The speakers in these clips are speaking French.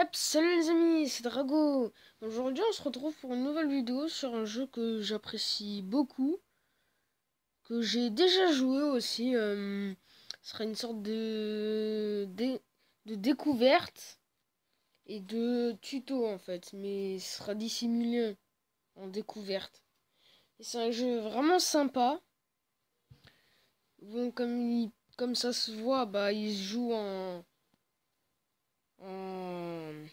Salut les amis, c'est Drago. Aujourd'hui on se retrouve pour une nouvelle vidéo sur un jeu que j'apprécie beaucoup, que j'ai déjà joué aussi. Ce sera une sorte de découverte et de tuto en fait, mais ce sera dissimulé en découverte. Et c'est un jeu vraiment sympa. Bon, comme ça se voit, bah il se joue en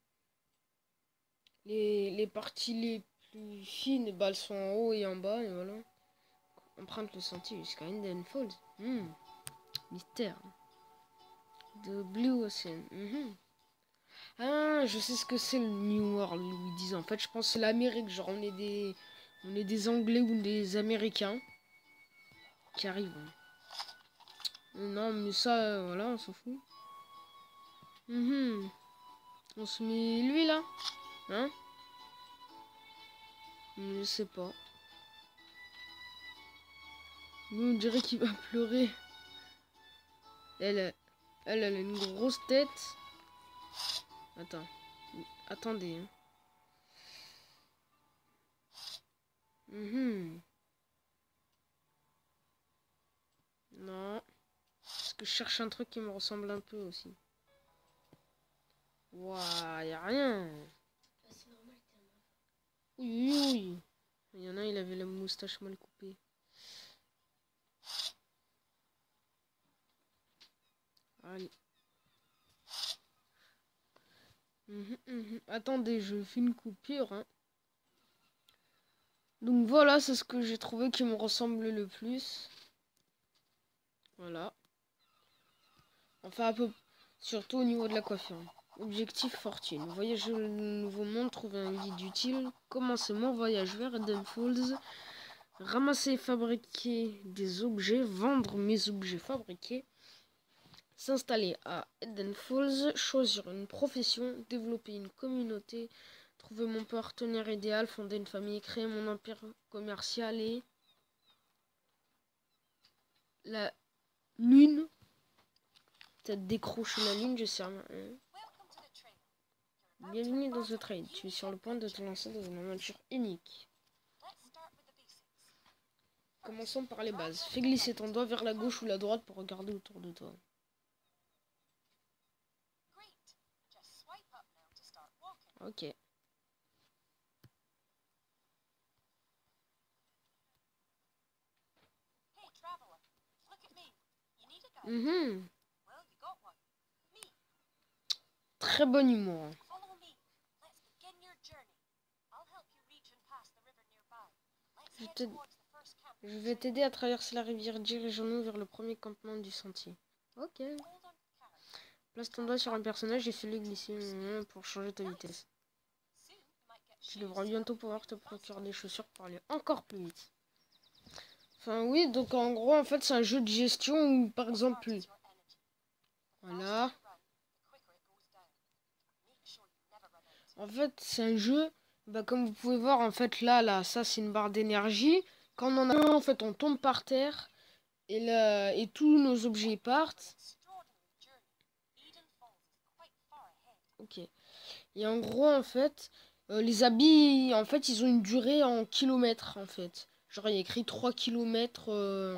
les parties les plus fines, bah, elles sont en haut et en bas, et voilà. Emprunte le sentier jusqu'à Hidden Falls. Mystère. De Blue Ocean. Ah, je sais ce que c'est le New World, où ils disent. En fait, je pense que c'est l'Amérique. Genre, on est des Anglais ou des Américains qui arrivent. Non, mais ça, voilà, on s'en fout. On se met lui là. Hein? Je sais pas. Nous, on dirait qu'il va pleurer. Elle, elle a une grosse tête. Attendez. Non. Parce que je cherche un truc qui me ressemble un peu aussi. Ouah, y a rien. Oui. Il y en a, il avait la moustache mal coupée. Allez. Attendez, je fais une coupure. Donc voilà, c'est ce que j'ai trouvé qui me ressemble le plus. Voilà. Enfin, un peu. Surtout au niveau de la coiffure. Objectif fortune. Voyager le nouveau monde, trouver un guide utile. Commencer mon voyage vers Eden Falls. Ramasser et fabriquer des objets. Vendre mes objets fabriqués. S'installer à Eden Falls. Choisir une profession. Développer une communauté. Trouver mon partenaire idéal. Fonder une famille. Créer mon empire commercial et... La lune. Peut-être décrocher la lune, je sais rien. Bienvenue dans The Trade. Tu es sur le point de te lancer dans une aventure unique. Commençons par les bases. Fais glisser ton doigt vers la gauche ou la droite pour regarder autour de toi. Ok. Très bon humour. Je vais t'aider à traverser la rivière. Dirigeons-nous vers le premier campement du sentier. Ok. Place ton doigt sur un personnage et fais-le glisser pour changer ta vitesse. Tu devras bientôt pouvoir te procurer des chaussures pour aller encore plus vite. Enfin oui, donc en gros, en fait, c'est un jeu de gestion où, par exemple... Voilà. En fait, c'est un jeu... Bah, comme vous pouvez voir, en fait, là, ça, c'est une barre d'énergie. Quand on en a un, en fait, on tombe par terre. Et là, et tous nos objets partent. Ok. Et en gros, en fait, les habits, en fait, ils ont une durée en kilomètres, en fait. Genre, il y a écrit 3 km,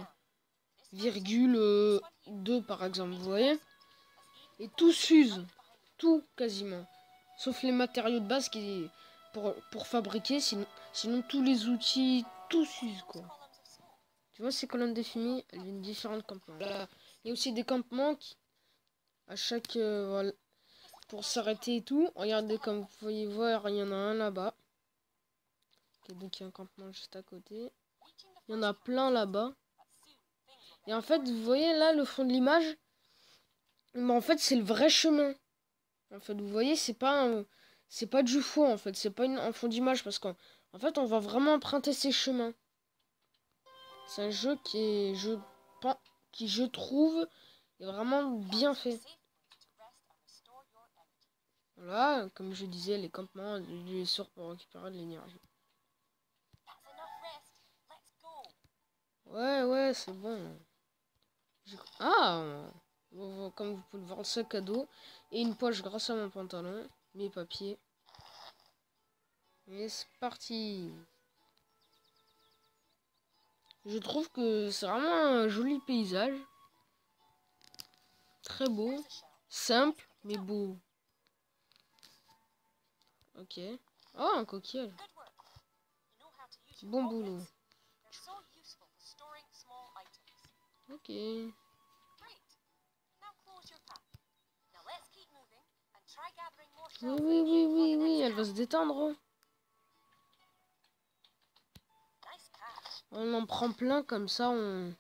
virgule 2, par exemple, vous voyez. Et tout s'use. Tout, quasiment. Sauf les matériaux de base qui pour fabriquer, sinon tous les outils, tout s'use, quoi. Tu vois, ces colonnes de fumée, elles viennent de différents campements. Là, il y a aussi des campements qui, à chaque... voilà, pour s'arrêter et tout. Regardez, comme vous pouvez voir, il y en a un là-bas. Okay, donc il y a un campement juste à côté. Il y en a plein là-bas. Et en fait, vous voyez là, le fond de l'image, mais en fait, c'est le vrai chemin. En fait, vous voyez, c'est pas du faux, en fait. C'est pas un fond d'image, parce qu'en fait, on va vraiment emprunter ces chemins. C'est un jeu qui, je trouve, est vraiment bien fait. Voilà, comme je disais, les campements, les sorts pour récupérer de l'énergie. Ouais, c'est bon. Ah, comme vous pouvez le voir, le sac à dos et une poche grâce à mon pantalon. mes papiers. Et c'est parti. Je trouve que c'est vraiment un joli paysage. Très beau. Simple, mais beau. Ok. Oh, un coquillage. Bon boulot. Ok. Oui, elle va se détendre. On en prend plein, comme ça on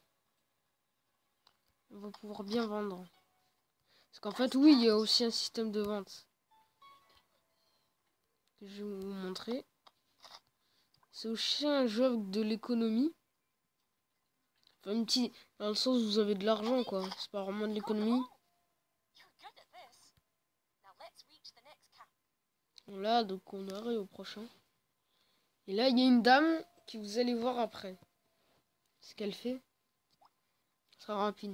va pouvoir bien vendre. Parce qu'en fait, oui, il y a aussi un système de vente que je vais vous montrer. C'est aussi un jeu avec de l'économie. Enfin, une petite, dans le sens où vous avez de l'argent, quoi. C'est pas vraiment de l'économie. Voilà, donc on arrive au prochain. Et là, il y a une dame qui vous allez voir après. Ce qu'elle fait. Ce sera rapide.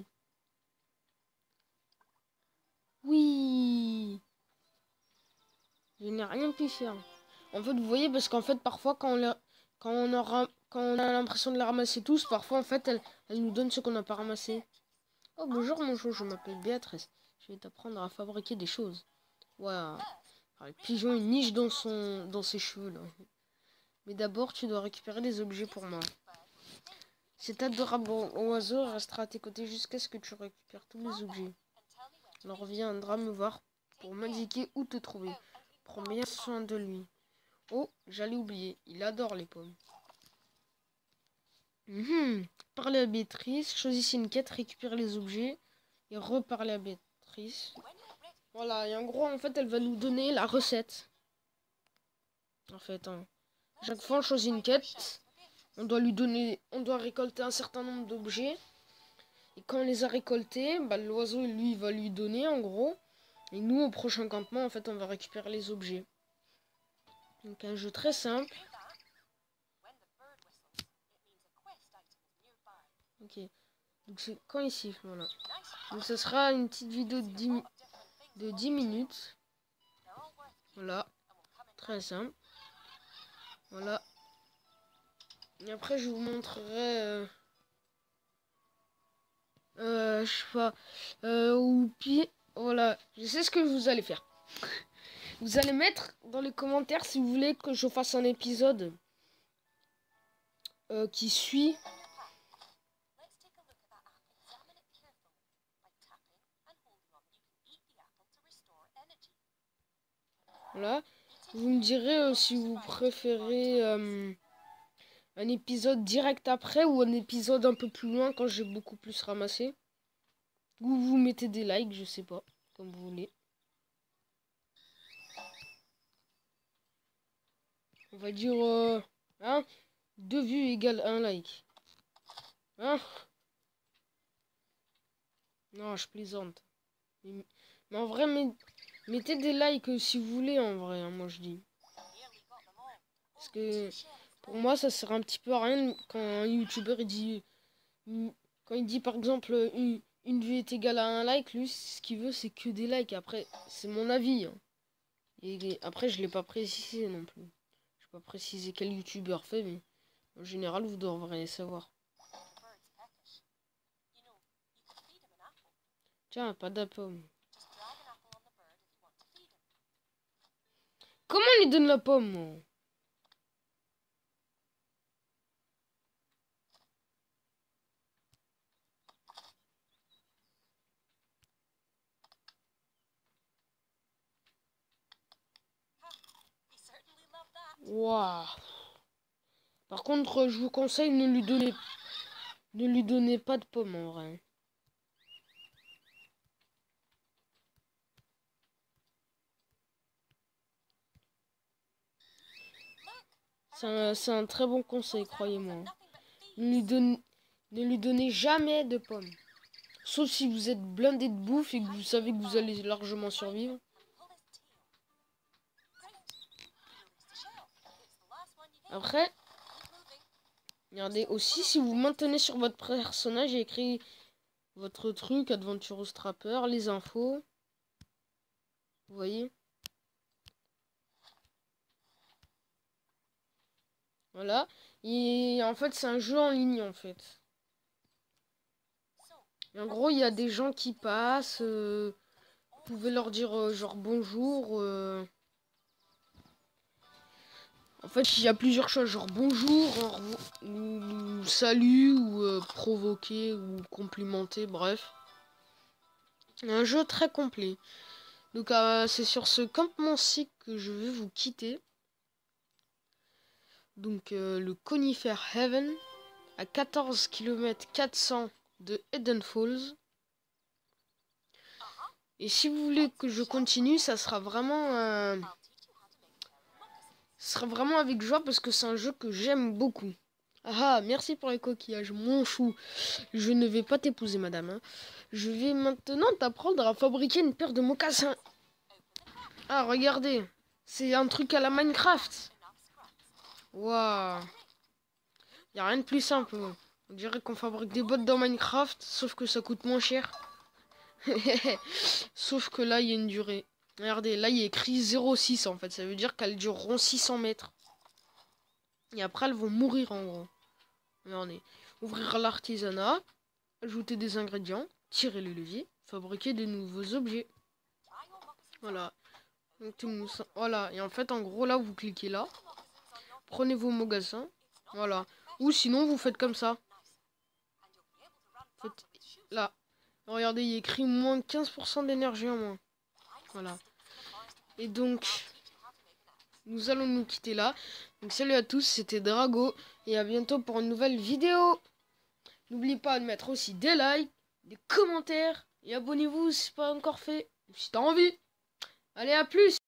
Oui. Je n'ai rien pu faire. En fait, vous voyez, parce qu'en fait, parfois, quand on a l'impression de les ramasser tous, parfois, en fait, elle nous donne ce qu'on n'a pas ramassé. Oh, bonjour, mon chou, je m'appelle Béatrice. Je vais t'apprendre à fabriquer des choses. Waouh. Le pigeon, il niche dans ses cheveux, là. Mais d'abord, tu dois récupérer des objets pour moi. Cet adorable oiseau restera à tes côtés jusqu'à ce que tu récupères tous les objets. Alors viendra me voir pour m'indiquer où te trouver. Prends bien soin de lui. Oh, j'allais oublier, il adore les pommes. Parlez à Béatrice, choisissez une quête, récupérez les objets et reparlez à Béatrice. Voilà, et en gros, en fait, elle va nous donner la recette. En fait, hein. Chaque fois, on choisit une quête. On doit récolter un certain nombre d'objets. Et quand on les a récoltés, bah, l'oiseau, lui, va lui donner, en gros. Et nous, au prochain campement, en fait, on va récupérer les objets. Donc, un jeu très simple. Ok. Donc, c'est quand ici, voilà. Donc, ce sera une petite vidéo de 10 minutes. Voilà. Très simple. Voilà. Et après, je vous montrerai... je sais pas. Ou pire. Voilà. Je sais ce que vous allez faire. Vous allez mettre dans les commentaires si vous voulez que je fasse un épisode qui suit. Voilà. Vous me direz si vous préférez un épisode direct après ou un épisode un peu plus loin quand j'ai beaucoup plus ramassé. Ou vous mettez des likes, je sais pas, comme vous voulez. On va dire, hein, 2 vues égale 1 like. Hein? Non, je plaisante. Mais en vrai, mettez des likes si vous voulez, en vrai, hein, moi je dis. Parce que pour moi, ça sert un petit peu à rien quand un youtubeur il dit... Quand il dit par exemple une vue est égale à un like, lui ce qu'il veut c'est que des likes. Après, c'est mon avis. Hein. Et après, je l'ai pas précisé non plus. Je n'ai pas précisé quel youtubeur fait, mais en général, vous devriez savoir. Tiens, pas d'appomme. Comment on lui donne la pomme, moi? Waouh. Par contre, je vous conseille ne lui donnez pas de pomme en vrai. C'est un très bon conseil, croyez-moi. Ne lui donnez jamais de pommes. Sauf si vous êtes blindé de bouffe et que vous savez que vous allez largement survivre. Après, regardez aussi si vous maintenez sur votre personnage et écrit votre truc, Adventurous Trapper, les infos. Vous voyez? Voilà. Et en fait, c'est un jeu en ligne, en fait. Et en gros, il y a des gens qui passent. Vous pouvez leur dire genre bonjour. En fait, il y a plusieurs choses, genre bonjour, ou salut, ou provoquer, ou complimenter, bref. Un jeu très complet. Donc c'est sur ce campement-ci que je vais vous quitter. Donc le Conifer Heaven, à 14 km 400 de Eden Falls. Et si vous voulez que je continue, ça sera vraiment... ce sera vraiment avec joie parce que c'est un jeu que j'aime beaucoup. Ah, merci pour les coquillages, mon chou. Je ne vais pas t'épouser, madame. Hein. Je vais maintenant t'apprendre à fabriquer une paire de mocassins. Ah, regardez. C'est un truc à la Minecraft. Waouh. Y a rien de plus simple. On dirait qu'on fabrique des bottes dans Minecraft, sauf que ça coûte moins cher. Sauf que là, il y a une durée. Regardez, là, il y a écrit 0,6 en fait. Ça veut dire qu'elles dureront 600 mètres. Et après, elles vont mourir en gros. Regardez. Ouvrir l'artisanat. Ajouter des ingrédients. Tirer le levier. Fabriquer de nouveaux objets. Voilà. Donc, voilà. Et en fait, en gros, là, vous cliquez là. Prenez vos mocassins. Voilà. Ou sinon, vous faites comme ça. Faites là. Regardez, il y a écrit moins 15% d'énergie en moins. Voilà. Et donc, nous allons nous quitter là. Donc, salut à tous, c'était Drago. Et à bientôt pour une nouvelle vidéo. N'oubliez pas de mettre aussi des likes, des commentaires. Et abonnez-vous si ce n'est pas encore fait. Si t'as envie. Allez, à plus!